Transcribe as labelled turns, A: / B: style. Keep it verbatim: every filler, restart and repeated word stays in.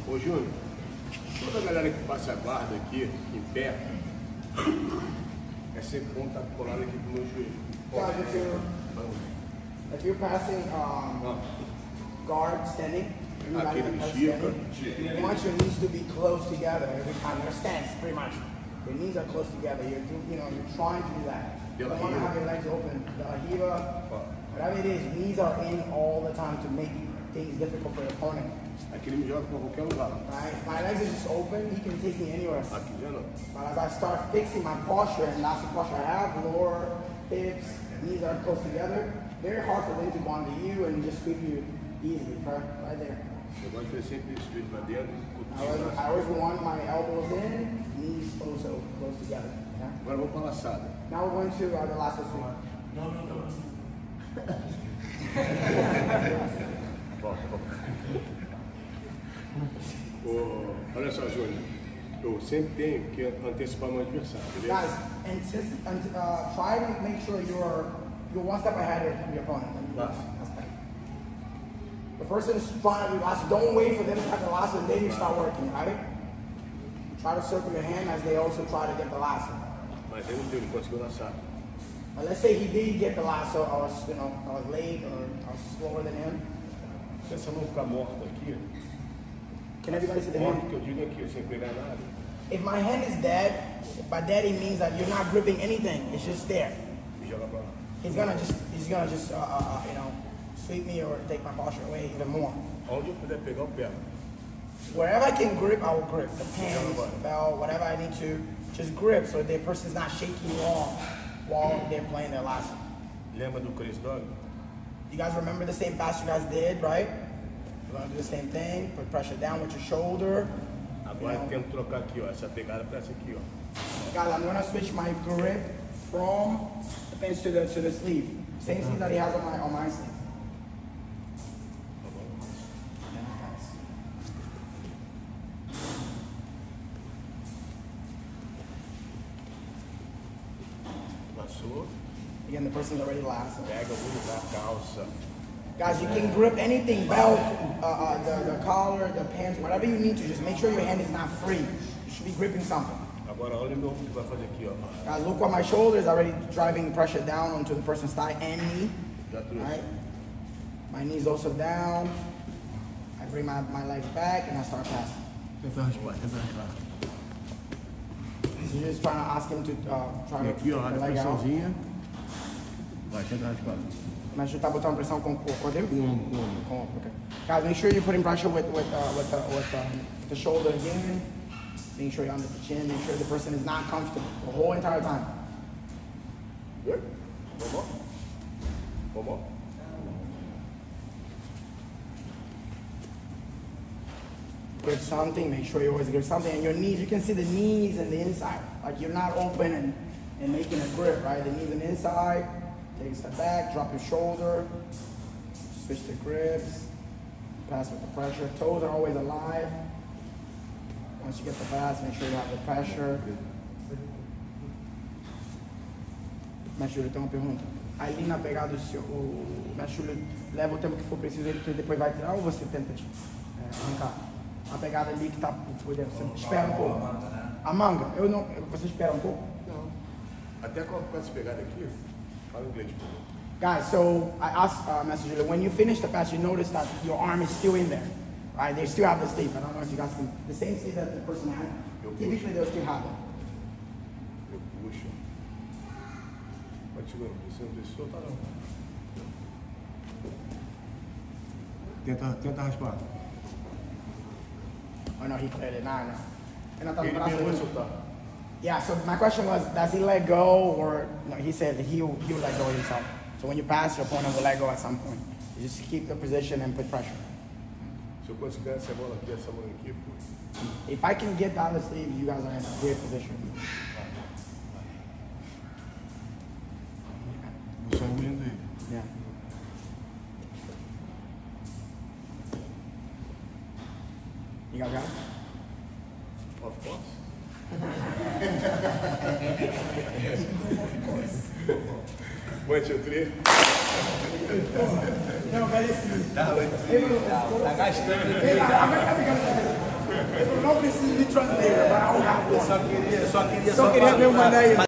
A: Ô Júnior, toda a galera que passa a guarda aqui, em pé, é sempre bom estar colado aqui pro meu joelho.
B: Guys, if you're, if you're passing um, guard standing, everybody
A: Aquele
B: that's
A: Chica.
B: standing, you want your knees to be close together every time. Your stance, pretty much. Your knees are close together. You're, do, you know, you're trying to do that. You don't want to have your legs open. The Ahiva, whatever it is, knees are in all the time to make things difficult for your opponent.
A: Aqui ele me joga pra qualquer lugar.
B: Right? My legs are just open. He can take me anywhere.
A: Aqui já não.
B: But as I start fixing my posture, and that's the posture I have, lower hips, knees are close together, very hard for them to go onto you and just sweep you easily, right, right there.
A: Eu gosto de fazer sempre isso, joelho pra dentro.
B: I always, I always want my elbows in, knees also close together. Yeah?
A: Agora vamos pra laçada.
B: Now we're going to uh, the last one.
C: No, no, no.
A: Volta, volta. Oh, olha só, Júnior. Eu sempre tenho que antecipar meu adversário, beleza?
B: Guys, antici- ant- uh, try to make sure you're you're one step ahead of your opponent.
A: Last.
B: The person is trying to do last. Don't wait for them to have the last and then you start working, right? Try to circle your hand as they also try to get the last.
A: Mas ele não deu, ele conseguiu laçar.
B: But let's say he did get the last, so I was, you know, I was late or I was slower than him.
A: Se essa mão ficar morta aqui,
B: Can everybody see the
A: morta
B: hand?
A: que eu digo aqui, sem pegar nada.
B: If my hand is dead, by dead it means that you're not gripping anything. It's just there.
A: E joga pra lá.
B: He's gonna just, he's gonna just, uh, uh, you know, sweep me or take my posture away even more.
A: Onde eu puder pegar, eu pego.
B: Wherever I can grip, I will grip. The pants, the belt, whatever I need to, just grip so the person's not shaking you off while they're playing their last.
A: Lembra do Chris Dog?
B: You guys remember the same pass you guys did, right? You're gonna do the same thing. Put pressure down with your shoulder.
A: Agora eu tento trocar aqui, ó, essa pegada pra essa aqui, ó.
B: Guys, I'm gonna switch my grip from the pinch to the to the sleeve. Same sleeve that he has on my on my sleeve.
A: Tá bom? Laçou,
B: Again, the person's already last.
A: pega, vou ligar a calça.
B: Guys, you can grip anything, belt, uh, uh, the, the collar, the pants, whatever you need to. Just make sure your hand is not free. You should be gripping something.
A: Agora olha o meu que vai fazer aqui, ó.
B: Guys, look what my shoulder is already driving pressure down onto the person's thigh and knee.
A: Já trouxe.
B: Right? My knee's also down. I bring my, my legs back and I start passing.
C: Tenta raspar, tenta raspar.
B: So you're just trying to ask him to uh, try
C: E
B: to
C: aqui, ó,
B: take
C: a
B: the leg out.
C: pressãozinha. Vai, tenta raspar.
B: Mas você tá botando pressão com o cordeiro?
C: Com o ombro, com o ombro.
B: Com, okay. Guys, make sure you're putting pressure with with uh, with, uh, with um, the shoulder again. Make sure you're under the chin. Make sure the person is not comfortable the whole entire time.
A: Good? One more? One more?
B: Grip something. Make sure you always grip something. And your knees, you can see the knees and the inside. Like you're not open and, and making a grip, right? The knees and inside. Take a step back. Drop your shoulder. Switch the grips. Pass with the pressure. Toes are always alive. Once you get the pass, make sure you have the pressure. Mestre Júlio, tem uma pergunta. Ali na pegada, o, seu, o Mestre Júlio leva o tempo que for preciso, ele depois vai tirar ou você tenta é, arrancar? A pegada ali que tá por dentro, você espera um pouco. A manga, eu não, você espera um pouco?
A: Não. Até com essa pegada aqui, fala inglês, por favor.
B: Guys, so I asked uh, Mestre Júlio, when you finish the pass, you notice that your arm is still in there. Right? They still have the sleeve. I don't know if you guys can. The same sleeve that the person had. Typically, they'll still have it.
A: Eu puxo. Pode segurar, você não precisa soltar não.
C: Tenta, tenta raspar.
B: Oh no, he cleared it. Nah, no. Ele não tá no
A: Ele
B: braço
A: mesmo vai
B: dele.
A: soltar.
B: Yeah, so my question was, does he let go or no, he said that he'll, he'll let go himself. So when you pass, your opponent will let go at some point. You just keep the position and put pressure.
A: Se eu conseguir essa bola aqui, essa bola aqui, pô.
B: If I can get down the sleeve, you guys are in a great position.
C: Só engolindo aí.
B: Yeah. You guys got it?
A: Of course. One, two, three.
B: No, but it's...
C: Tá, tá gastando.
B: I'm gonna- I'm gonna- Eu não preciso de translator, but I don't have one.
D: Só queria, só queria,
B: Só queria
D: pra-
B: mesmo mandar
D: pra-
B: ele.
D: pra